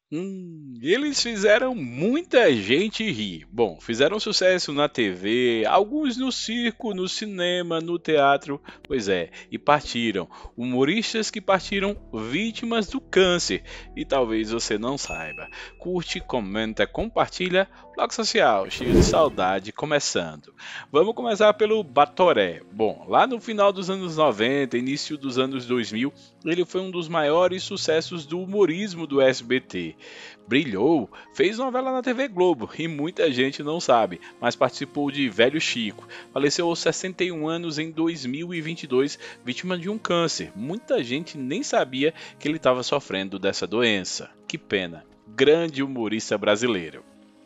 Eles fizeram muita gente rir. Bom, fizeram sucesso na TV, alguns no circo, no cinema, no teatro, pois é, e partiram. Humoristas que partiram vítimas do câncer. E talvez você não saiba. Curte, comenta, compartilha. Blog Social, cheio de saudade, começando. Vamos começar pelo Batoré. Bom, lá no final dos anos 90, início dos anos 2000, ele foi um dos maiores sucessos do humorismo do SBT. Brilhou, fez novela na TV Globo e muita gente não sabe, mas participou de Velho Chico. Faleceu aos 61 anos em 2022, vítima de um câncer. Muita gente nem sabia que ele estava sofrendo dessa doença. Que pena. Grande humorista brasileiro.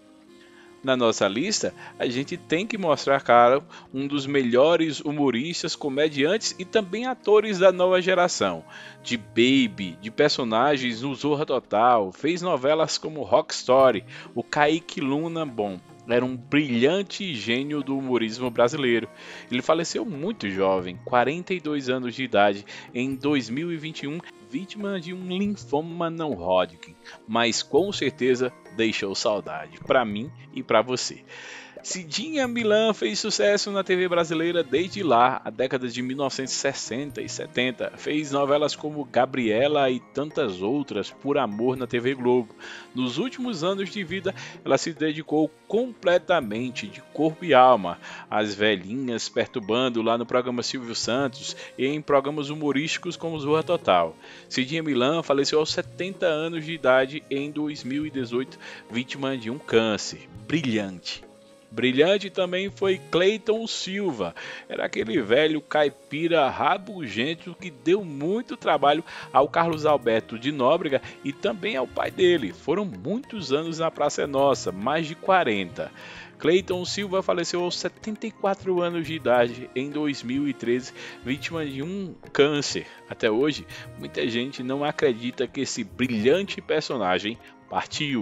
Na nossa lista, a gente tem que mostrar, cara, um dos melhores humoristas, comediantes e também atores da nova geração. De Baby, de personagens no Zorra Total, fez novelas como Rock Story, o Kaique Luna, bom. Era um brilhante gênio do humorismo brasileiro. Ele faleceu muito jovem, 42 anos de idade, em 2021, vítima de um linfoma não Hodgkin, mas com certeza deixou saudade para mim e para você. Cidinha Milan fez sucesso na TV brasileira desde lá, a década de 1960 e 70. Fez novelas como Gabriela e tantas outras por amor na TV Globo. Nos últimos anos de vida, ela se dedicou completamente de corpo e alma às velhinhas, perturbando lá no programa Silvio Santos e em programas humorísticos como Zorra Total. Cidinha Milan faleceu aos 70 anos de idade em 2018, vítima de um câncer. Brilhante. Brilhante também foi Cleiton Silva, era aquele velho caipira rabugento que deu muito trabalho ao Carlos Alberto de Nóbrega e também ao pai dele. Foram muitos anos na Praça é Nossa, mais de 40. Cleiton Silva faleceu aos 74 anos de idade em 2013, vítima de um câncer. Até hoje, muita gente não acredita que esse brilhante personagem partiu.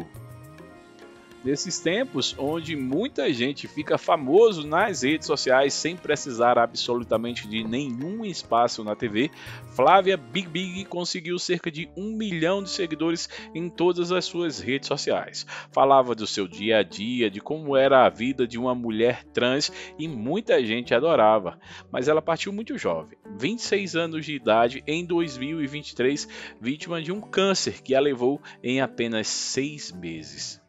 Nesses tempos onde muita gente fica famoso nas redes sociais sem precisar absolutamente de nenhum espaço na TV, Flávia Big Big conseguiu cerca de 1 milhão de seguidores em todas as suas redes sociais. Falava do seu dia a dia, de como era a vida de uma mulher trans e muita gente adorava. Mas ela partiu muito jovem, 26 anos de idade, em 2023, vítima de um câncer que a levou em apenas 6 meses.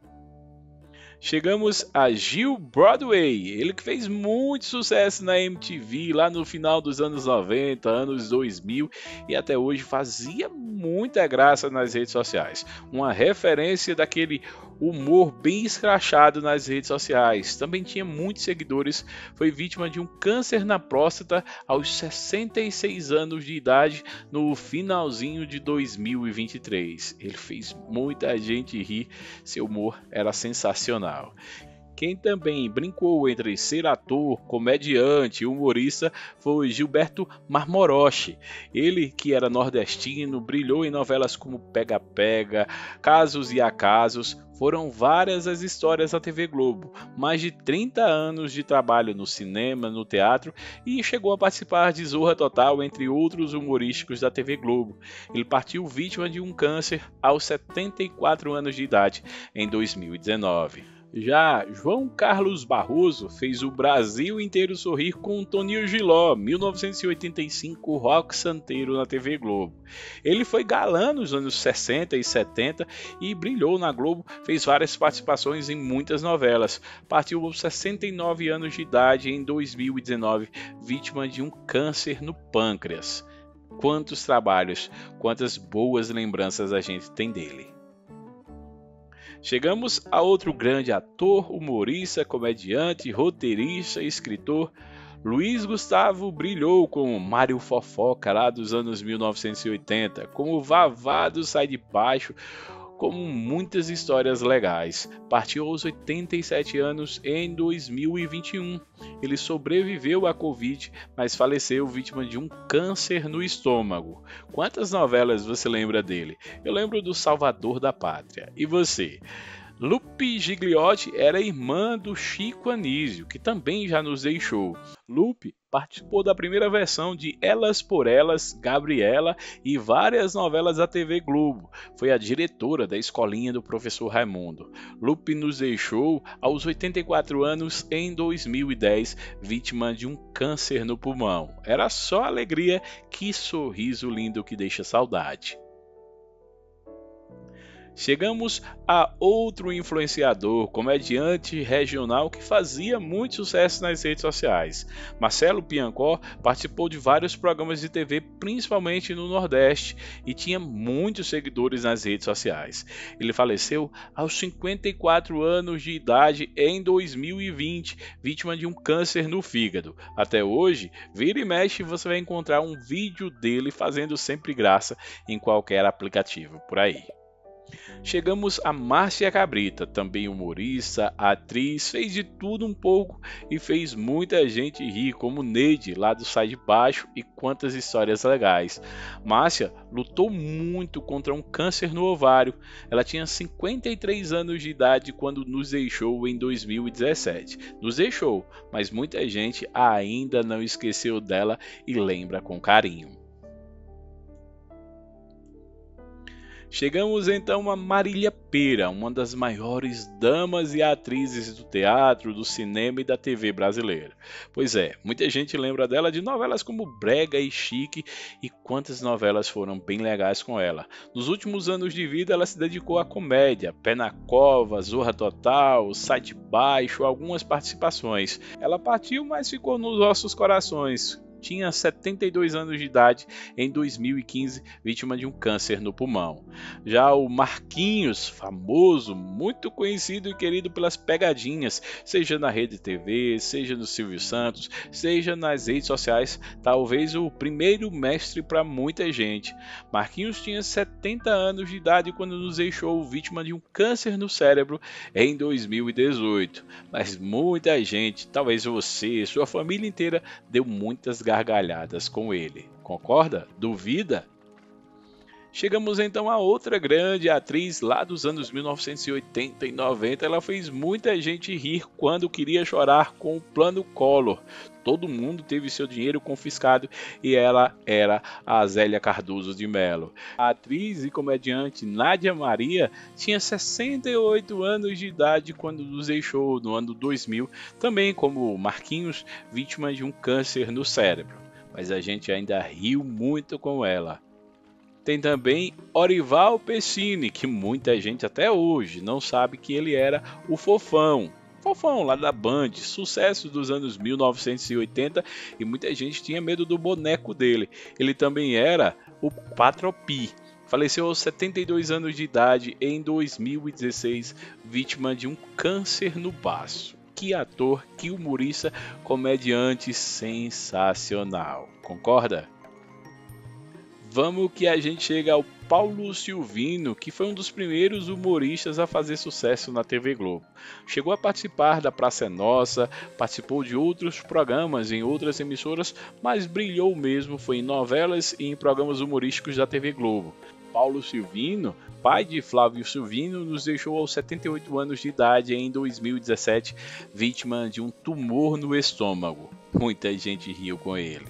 Chegamos a Gil Broadway, ele que fez muito sucesso na MTV lá no final dos anos 90, anos 2000 e até hoje fazia muita graça nas redes sociais. Uma referência daquele humor bem escrachado nas redes sociais. Também tinha muitos seguidores, foi vítima de um câncer na próstata aos 66 anos de idade no finalzinho de 2023. Ele fez muita gente rir, seu humor era sensacional. Quem também brincou entre ser ator, comediante e humorista foi Gilberto Marmoroche. Ele, que era nordestino, brilhou em novelas como Pega Pega, Casos e Acasos. Foram várias as histórias da TV Globo, mais de 30 anos de trabalho no cinema, no teatro e chegou a participar de Zorra Total, entre outros humorísticos da TV Globo. Ele partiu vítima de um câncer aos 74 anos de idade em 2019. Já João Carlos Barroso fez o Brasil inteiro sorrir com Toninho Giló, 1985, rock santeiro na TV Globo. Ele foi galã nos anos 60 e 70 e brilhou na Globo, fez várias participações em muitas novelas. Partiu aos 69 anos de idade em 2019, vítima de um câncer no pâncreas. Quantos trabalhos, quantas boas lembranças a gente tem dele. Chegamos a outro grande ator, humorista, comediante, roteirista e escritor. Luiz Gustavo brilhou como Mário Fofoca lá dos anos 1980, como Vavá do Sai de Baixo, como muitas histórias legais. Partiu aos 87 anos em 2021. Ele sobreviveu à Covid, mas faleceu vítima de um câncer no estômago. Quantas novelas você lembra dele? Eu lembro do Salvador da Pátria. E você? Lupe Gigliotti era irmã do Chico Anísio, que também já nos deixou. Lupe participou da primeira versão de Elas por Elas, Gabriela e várias novelas da TV Globo. Foi a diretora da escolinha do professor Raimundo. Lupe nos deixou aos 84 anos em 2010, vítima de um câncer no pulmão. Era só alegria, que sorriso lindo que deixa saudade. Chegamos a outro influenciador, comediante regional que fazia muito sucesso nas redes sociais. Marcelo Piancó participou de vários programas de TV, principalmente no Nordeste, e tinha muitos seguidores nas redes sociais. Ele faleceu aos 54 anos de idade em 2020, vítima de um câncer no fígado. Até hoje, vira e mexe você vai encontrar um vídeo dele fazendo sempre graça em qualquer aplicativo por aí. Chegamos a Márcia Cabrita, também humorista, atriz, fez de tudo um pouco e fez muita gente rir, como Neide, lá do Sai de Baixo, e quantas histórias legais. Márcia lutou muito contra um câncer no ovário. Ela tinha 53 anos de idade quando nos deixou em 2017. Nos deixou, mas muita gente ainda não esqueceu dela e lembra com carinho. Chegamos então a Marília Pêra, uma das maiores damas e atrizes do teatro, do cinema e da TV brasileira. Pois é, muita gente lembra dela de novelas como Brega e Chique, e quantas novelas foram bem legais com ela. Nos últimos anos de vida ela se dedicou à comédia, Pé na Cova, Zorra Total, Sai de Baixo, algumas participações. Ela partiu, mas ficou nos nossos corações. Tinha 72 anos de idade em 2015, vítima de um câncer no pulmão. Já o Marquinhos, famoso, muito conhecido e querido pelas pegadinhas, seja na Rede TV, seja no Silvio Santos, seja nas redes sociais, talvez o primeiro mestre para muita gente. Marquinhos tinha 70 anos de idade quando nos deixou vítima de um câncer no cérebro em 2018. Mas muita gente, talvez você, sua família inteira, deu muitas gargalhadas com ele. Concorda? Duvida? Chegamos então a outra grande atriz lá dos anos 1980 e 90. Ela fez muita gente rir quando queria chorar com o Plano Collor. Todo mundo teve seu dinheiro confiscado e ela era a Zélia Cardoso de Mello. A atriz e comediante Nádia Maria tinha 68 anos de idade quando nos deixou no ano 2000, também como Marquinhos, vítima de um câncer no cérebro. Mas a gente ainda riu muito com ela. Tem também Orival Pecini, que muita gente até hoje não sabe que ele era o Fofão. Fofão lá da Band, sucesso dos anos 1980, e muita gente tinha medo do boneco dele. Ele também era o Patropi. Faleceu aos 72 anos de idade em 2016, vítima de um câncer no baço. Que ator, que humorista, comediante sensacional. Concorda? Vamos que a gente chega ao Paulo Silvino, que foi um dos primeiros humoristas a fazer sucesso na TV Globo. Chegou a participar da Praça é Nossa, participou de outros programas em outras emissoras, mas brilhou mesmo foi em novelas e em programas humorísticos da TV Globo. Paulo Silvino, pai de Flávio Silvino, nos deixou aos 78 anos de idade em 2017, vítima de um tumor no estômago. Muita gente riu com ele.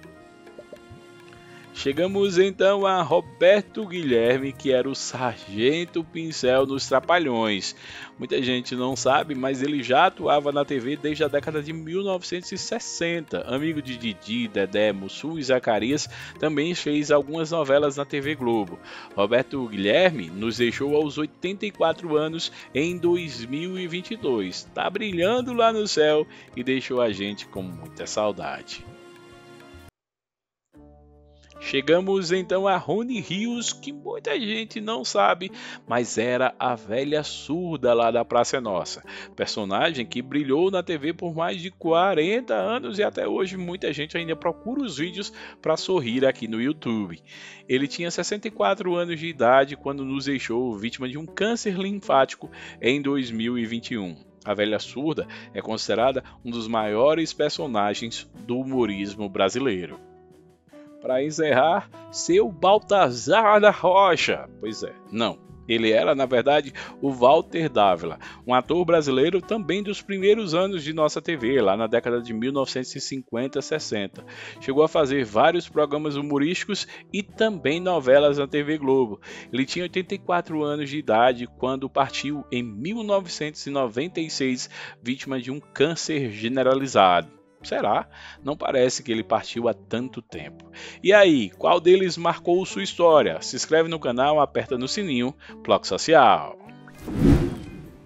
Chegamos então a Roberto Guilherme, que era o Sargento Pincel nos Trapalhões. Muita gente não sabe, mas ele já atuava na TV desde a década de 1960. Amigo de Didi, Dedé, Mussum e Zacarias, também fez algumas novelas na TV Globo. Roberto Guilherme nos deixou aos 84 anos em 2022. Tá brilhando lá no céu e deixou a gente com muita saudade. Chegamos então a Rony Rios, que muita gente não sabe, mas era a velha surda lá da Praça é Nossa. Personagem que brilhou na TV por mais de 40 anos e até hoje muita gente ainda procura os vídeos para sorrir aqui no YouTube. Ele tinha 64 anos de idade quando nos deixou vítima de um câncer linfático em 2021. A velha surda é considerada um dos maiores personagens do humorismo brasileiro. Para encerrar, seu Baltazar da Rocha. Pois é, não, Ele era, na verdade, o Walter Dávila, um ator brasileiro também dos primeiros anos de nossa TV, lá na década de 1950 e 60. Chegou a fazer vários programas humorísticos e também novelas na TV Globo. Ele tinha 84 anos de idade quando partiu em 1996, vítima de um câncer generalizado. Será? Não parece que ele partiu há tanto tempo. E aí, qual deles marcou sua história? Se inscreve no canal, aperta no sininho, Bloco Social.